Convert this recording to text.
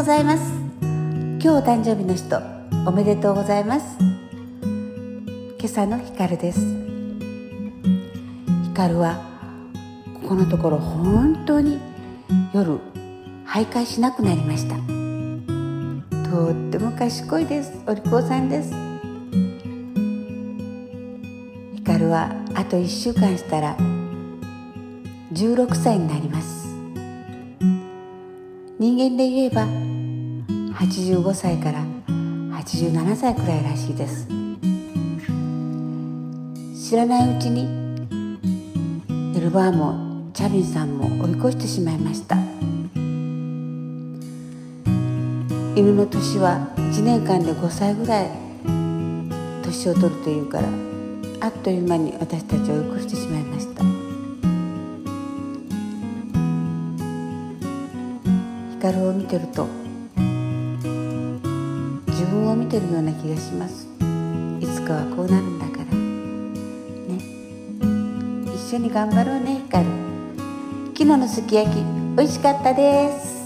ございます。今日お誕生日の人おめでとうございます。今朝のひかるです。ひかるはここのところ本当に夜徘徊しなくなりました。とっても賢いです。お利口さんです。ひかるはあと1週間したら16歳になります。人間で言えば85歳から87歳くらいらしいです。知らないうちにエルバーもチャビンさんも追い越してしまいました。犬の年は1年間で5歳ぐらい年を取るというから、あっという間に私たちを追い越してしまいました。ヒカルを見てると自分を見てるような気がします。いつかはこうなるんだからね。一緒に頑張ろうね、ヒカル。昨日のすき焼き美味しかったです。